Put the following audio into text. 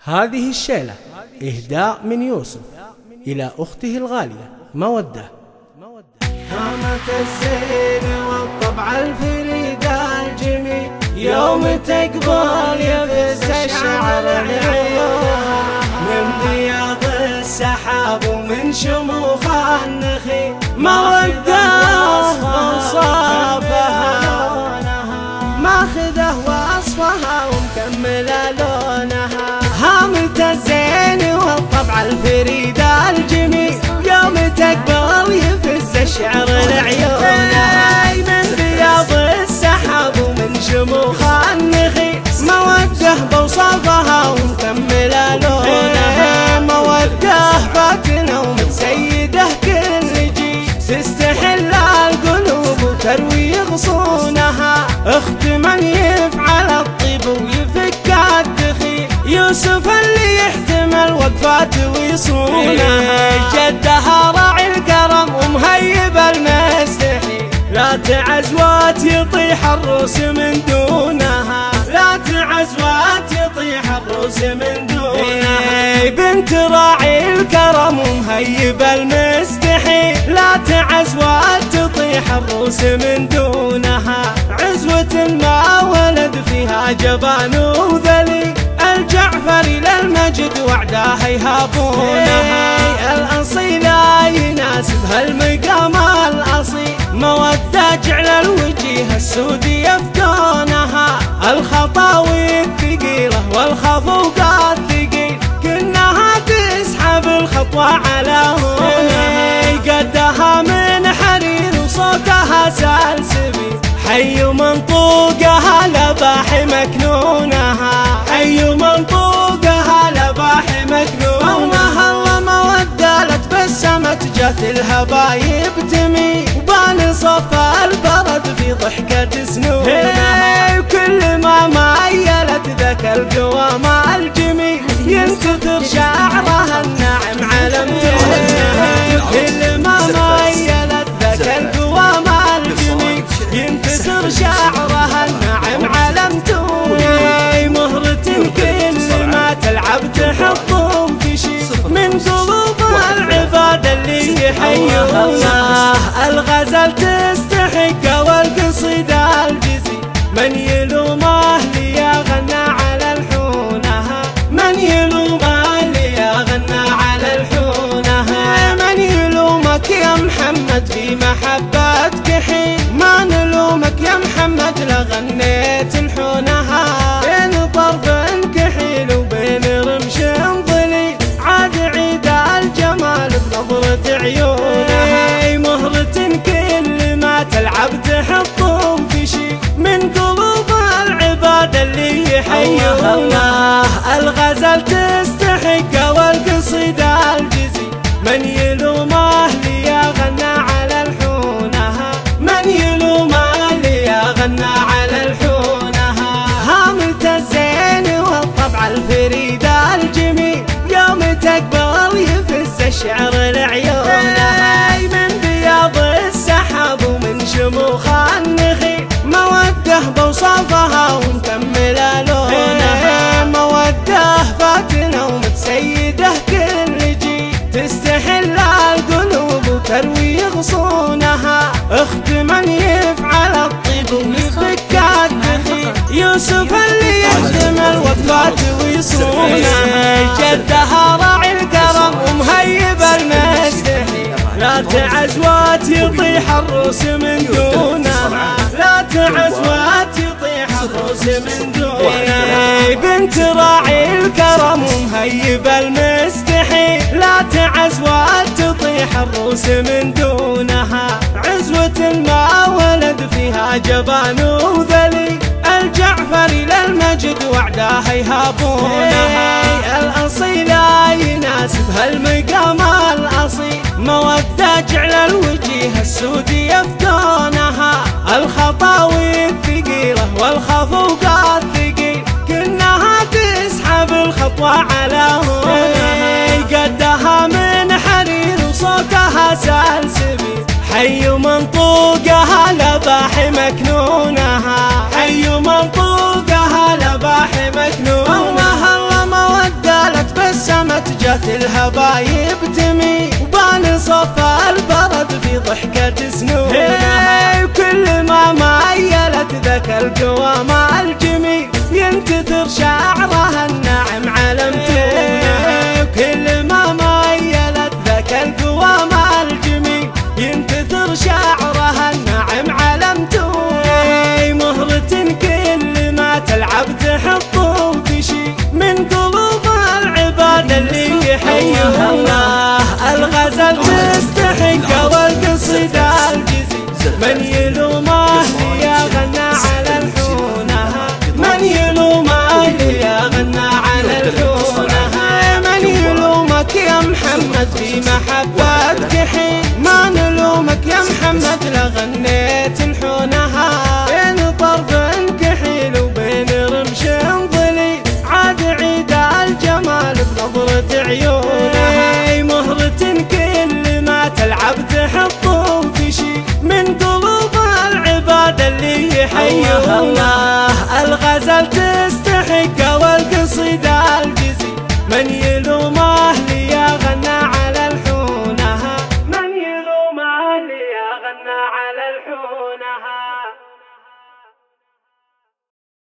هذه الشيلة إهداء من يوسف إلى أخته الغالية مودة. هامة الزين والطبع الفريد الجميل، يوم تقبل يفز الشعر العيون، من بياض السحاب ومن شموخ النخيل، مودة وصافها ماخذه وصفها ومكمله لونها. هامة الزين والطبع الفريد الجميل، يوم تقبل يفز الشعر العيون، من بياض السحاب ومن شموخ النخيل، مودة بوصفها ومكمله لونها. مودة فاتنة ومتسيده كل جيل، تستحل القلوب وتروي غصونها. اخت من يفعل الطيب ويفك الدخيل، يوسف اللي يحتمل وقفات ويصونها. جدها راعي الكرم ومهيب المستحيل، لا تعز وتطيح الروس من دونها، لا تعز وتطيح الروس من دونها. بنت راعي الكرم ومهيب المستحيل، لا تعز وتطيح الروس من دونها. عزوة ما ولد فيها جبان وذليل، الجعفري للمجد وعداه يهابونها. الأصيلة يناسبها المقام الأصيل، مودة جعل الوجيه السودي يفدونها. الخطاوي الثقيلة والخفوق الثقيل، كنها تسحب الخطوة على هونها. قدها من حرير وصوتها سلسبيل، حي منطوقها لباح مكنونها، حي منطوقها لباح مكنونها. الله مودة لتبسمت جات الهبايب تميل، وبان صفى البرد في ضحكة سنونها. وكل ما ميلت ذاك القوام الجميل، ينتثر شعرها الناعم على متونها. كل ما ميلت ذاك القوام الجميل، ينتثر شعرها الناعم على متونها. مهرة كل ما تلعب تحطهم في شي، من قلوب العباد اللي يحيونها. الغزل تستحق والقصيد الجزي، من يلومه لي غنى على الحونها، من يلومه لي غنى على الحونها. من يلومك يا محمد في محبتك حين، ما نلومك يا محمد لغنيت الحونها. بين طرف كحيل وبين رمش ظليل، عاد عيد الجمال بنظرة عيونها. مهرة كل ما تلعب تحطهم في شي، من قلوب العباد اللي يحيونها. الغزل تستحق والقصيد الجزي، من يلومه لي غنى على الحونها، من يلومه لي غنى على الحونها. هامة الزين والطبع الفريد الجميل، يوم تقبل يفز الشعر العيونها. من بياض السحاب ومن شموخ النخيل، مودة بوصفها ومكمله لونها. مودة فاتنة ومتسيده كل جيل، تستحل القلوب وتروي غصونها. اخت من يفعل الطيب ويفك الدخيل، يوسف اللي يحتمل وقفات ويصونها. جدها راعي الكرم ومهيب المستحيل، لا تعز وتطيح الروس من دونها، لا تعز وتطيح الروس من دونها. بنت راعي الكرم ومهيب المستحيل، لا تعز وتطيح الروس من دونها. عزوة ما ولد فيها جبان وذليل، الجعفري للمجد وعداه يهابونها. الأصيلة يناسبها المقام الأصيل، مودة جعل الوجيه السودي يفدونها. الخطاوي الثقيلة والخفوق الثقيل، كنها تسحب الخطوة على هونها. قدها من حرير وصوتها سلسبيل، حي منطوقها لباح مكنونها، حي منطوقها لباح مكنونها. الله مودة بهجة الهبايب تمي، وبان صفا البرد في ضحكة سنونها. وكل ما ميلت ذاك القوام الجميل ينتثر شعرها الناعم على متونها. وكل ما ميلت ذاك القوام الجميل ينتثر شعرها الناعم على متونها. مهرة كل ما تلعب تحط وتشي من قلوب العباد اللي يحيها الله. الغزل تستحق والقصيدة الجزي، من يلومه ليغنى على لحونها، من يلومه ليغنى على لحونها. من يلومك يا محمد في محبتك حين، ما نلومك يا محمد لغنيت لحونها. بين طرف كحيل وبين رمش ظليل عاد عيد الجمال بنظرة عيونها. مهرة كل ما تلعب تحط وتشي من قلوب العباد اللي يحيها الله. الغزل تستحق والقصيدة الجزي، من يلومه ليغنى